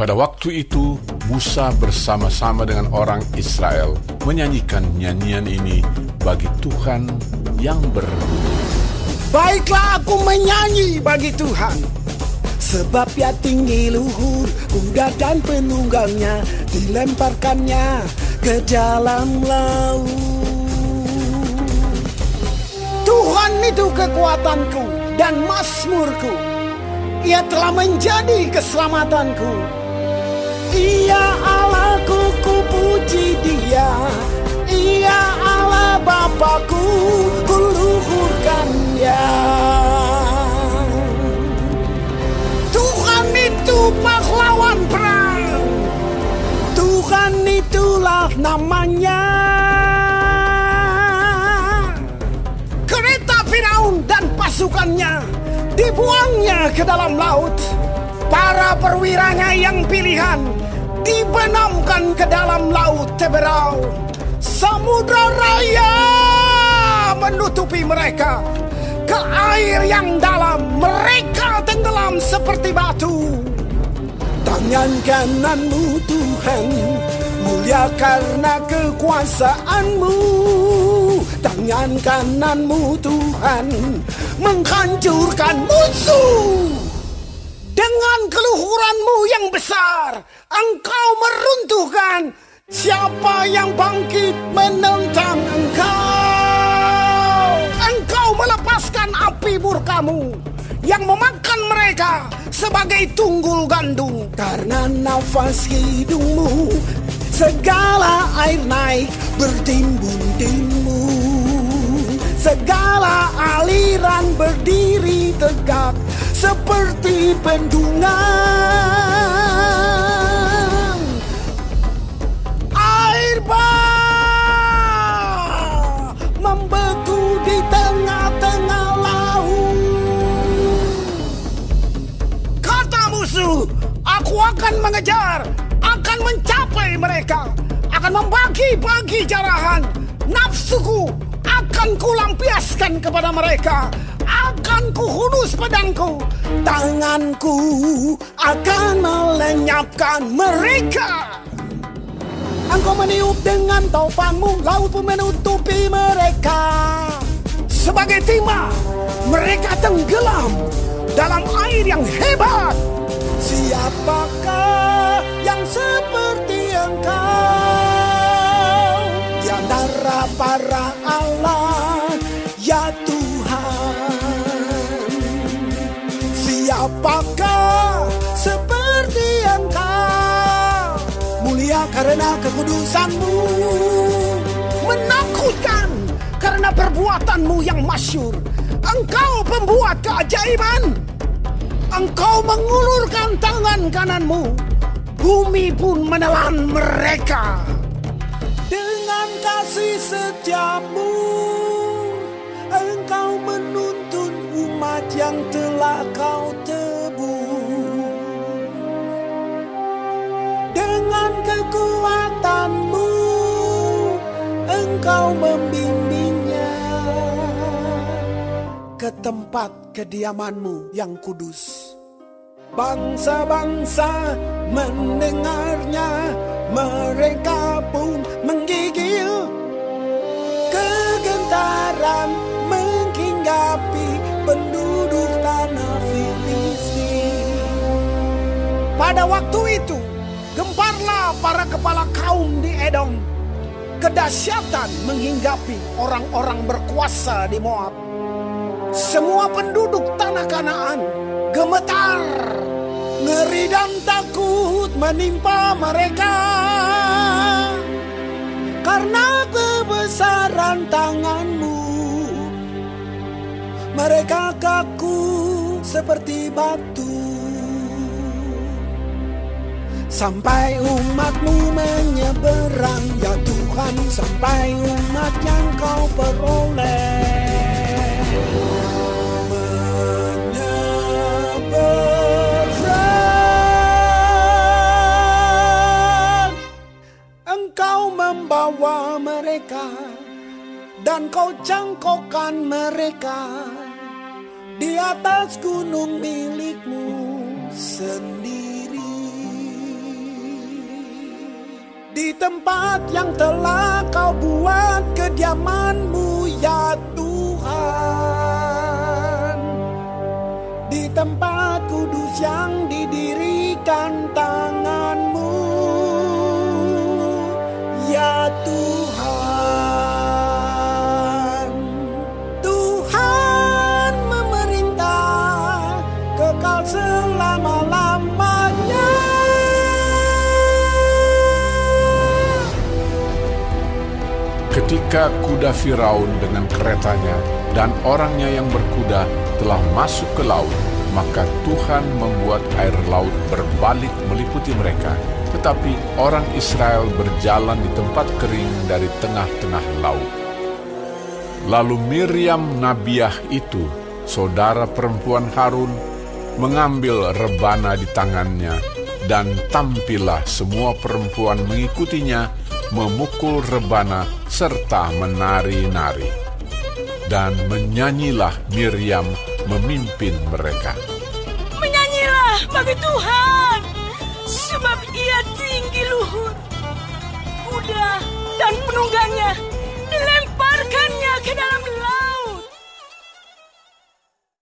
Pada waktu itu, Musa bersama-sama dengan orang Israel menyanyikan nyanyian ini bagi Tuhan yang berbunyi. Baiklah aku menyanyi bagi Tuhan, sebab Ia tinggi luhur, kuda dan penunggangnya dilemparkannya ke dalam laut. Tuhan itu kekuatanku dan mazmurku, Ia telah menjadi keselamatanku. Ia Allahku, ku puji Dia. Ia Allah Bapakku, ku luhurkan Dia. Tuhan itu pahlawan perang, Tuhan itulah namanya. Kereta Firaun dan pasukannya dibuangnya ke dalam laut. Para perwiranya yang pilihan dibenamkan ke dalam laut Teberau. Samudra raya menutupi mereka. Ke air yang dalam mereka tenggelam seperti batu. Tangan kananmu Tuhan mulia karena kekuasaanmu. Tangan kananmu Tuhan menghancurkan musuh. Dengan keluhuranmu yang besar, Engkau meruntuhkan siapa yang bangkit menentang Engkau. Engkau melepaskan api murkamu yang memakan mereka sebagai tunggul gandum. Karena nafas hidungmu, segala air naik bertimbun-timbun. Segala aliran berdiri tegak seperti bendungan. Air bah membeku di tengah-tengah laut. Kata musuh, aku akan mengejar, akan mencapai mereka, akan membagi-bagi jarahan. Nafsuku akan kulampiaskan kepada mereka, akan kuhunus pedangku, tanganku akan melenyapkan mereka. Engkau meniup dengan taupanmu, laut pun menutupi mereka. Sebagai timah, mereka tenggelam dalam air yang hebat. Siapakah yang seperti Engkau di antara para Allah, ya Tuhan? Siapakah seperti Engkau? Mulia karena kekudusanmu, menakutkan karena perbuatanmu yang masyhur. Engkau pembuat keajaiban. Engkau mengulurkan tangan kananmu, bumi pun menelan mereka. Dengan kasih setiamu, Engkau menuntun umat yang telah Kau tebus. Dengan kekuatanmu, Engkau membimbingnya ke tempat kediamanmu yang kudus. Bangsa-bangsa mendengarnya, mereka pun menggigil. Kegentaran menghinggapi penduduk tanah Filistin. Pada waktu itu, gemparlah para kepala kaum di Edom. Kedahsyatan menghinggapi orang-orang berkuasa di Moab. Semua penduduk tanah Kanaan gemetar. Ngeri dan takut menimpa mereka karena kebesaran tanganmu. Mereka kaku seperti batu. Sampai umatmu menyeberang, ya Tuhan, sampai umat yang Kau peroleh. Engkau membawa mereka dan Kau jangkaukan mereka di atas gunung milikmu sendiri. di tempat yang telah kau buat kediaman-Mu ya Tuhan, di tempat kudus yang didirikan tangan-Mu ya Tuhan. Tuhan memerintah kekal selama-lamanya. Ketika kuda Firaun dengan keretanya dan orangnya yang berkuda telah masuk ke laut, maka Tuhan membuat air laut berbalik meliputi mereka. Tetapi orang Israel berjalan di tempat kering dari tengah-tengah laut. Lalu Miriam Nabiah itu, saudara perempuan Harun, mengambil rebana di tangannya, dan tampillah semua perempuan mengikutinya, memukul rebana serta menari-nari. Dan menyanyilah Miriam memimpin mereka. Menyanyilah bagi Tuhan, sebab Ia